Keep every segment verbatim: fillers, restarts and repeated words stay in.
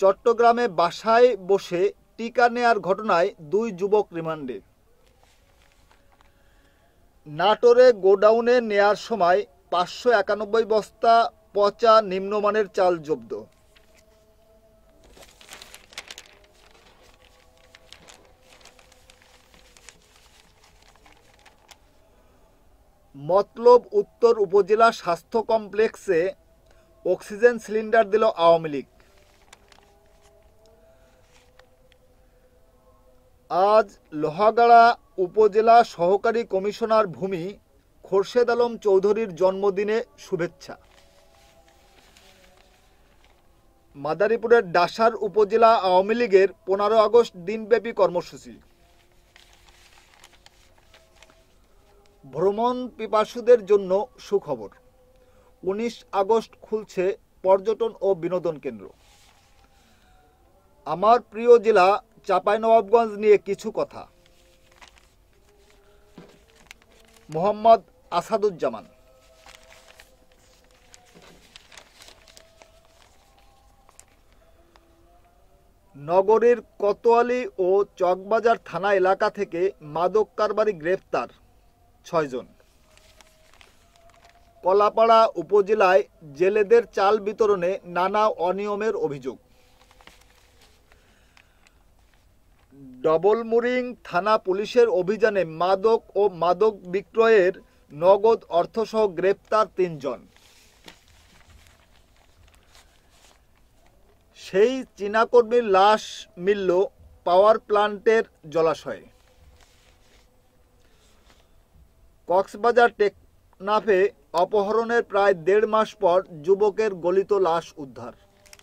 চট্টগ্রামে বাসায় বসে টিকা নেয়ার ঘটনায় দুই যুবক রিমান্ডে। নাটোরে গোডাউনে নেয়ার সময় পাঁচশো একানব্বই বস্তা পচা নিম্নমানের চাল জব্দ। মতলব উত্তর উপজেলা স্বাস্থ্য কমপ্লেক্সে অক্সিজেন সিলিন্ডার দিল আওয়ামী লীগ। আজ লোহাগাড়া উপজেলা সহকারী কমিশনার ভূমি খোরশেদ আলম চৌধুরীর জন্মদিনে শুভেচ্ছা। মাদারীপুরের ডাসার উপজেলা আওয়ামী লীগের পনেরো আগস্ট দিনব্যাপী কর্মসূচি। ভ্রমণ পিপাসুদের জন্য সুখবর, উনিশ আগস্ট খুলছে পর্যটন ও বিনোদন কেন্দ্র। আমার প্রিয় জেলা চাঁপাইনবাবগঞ্জ নিয়ে কিছু কথা। মোহাম্মদ আসাদুজ্জামান। নগরীর কোতোয়ালি ও চকবাজার থানা এলাকা থেকে মাদক কারবারি গ্রেফতার ছয়জন। কলাপাড়া উপজেলায় জেলেদের চাল বিতরণে নানা অনিয়মের অভিযোগ। ডবলমুরিং থানা পুলিশের অভিযানে মাদক ও মাদক বিক্রয়ের নগদ অর্থসহ গ্রেপ্তার তিনজন। সেই চীনাকর্মীর লাশ মিলল পাওয়ার প্ল্যান্টের জলাশয়ে। কক্সবাজার টেকনাফে অপহরণের প্রায় দেড় মাস পর যুবকের গলিত লাশ উদ্ধার।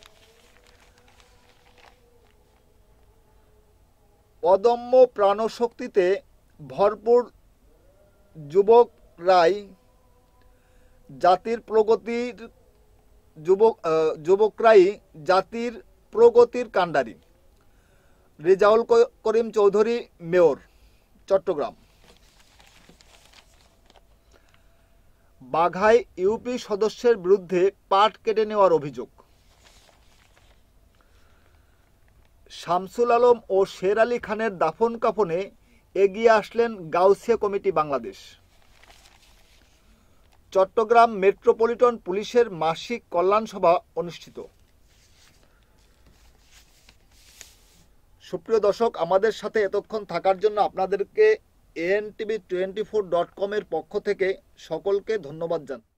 অদম্য প্রাণশক্তিতে ভরপুর যুবকরাই জাতির প্রগতির যুবক যুবকরাই জাতির প্রগতির কাণ্ডারি। রেজাউল করিম চৌধুরী, মেয়র, চট্টগ্রাম। বাঘায় ইউপি সদস্যের বিরুদ্ধে পাট কেটে নেওয়ার অভিযোগ। শামসুল আলম ও শের আলী খানের দাফন কাফনে এগিয়ে আসলেন গাউসিয়া কমিটি বাংলাদেশ। চট্টগ্রাম মেট্রোপলিটন পুলিশের মাসিক কল্যাণ সভা অনুষ্ঠিত। সুপ্রিয় দর্শক, আমাদের সাথে এতক্ষণ থাকার জন্য আপনাদেরকে ANTV twenty four dot com এর পক্ষ থেকে সকলকে ধন্যবাদ জানাই।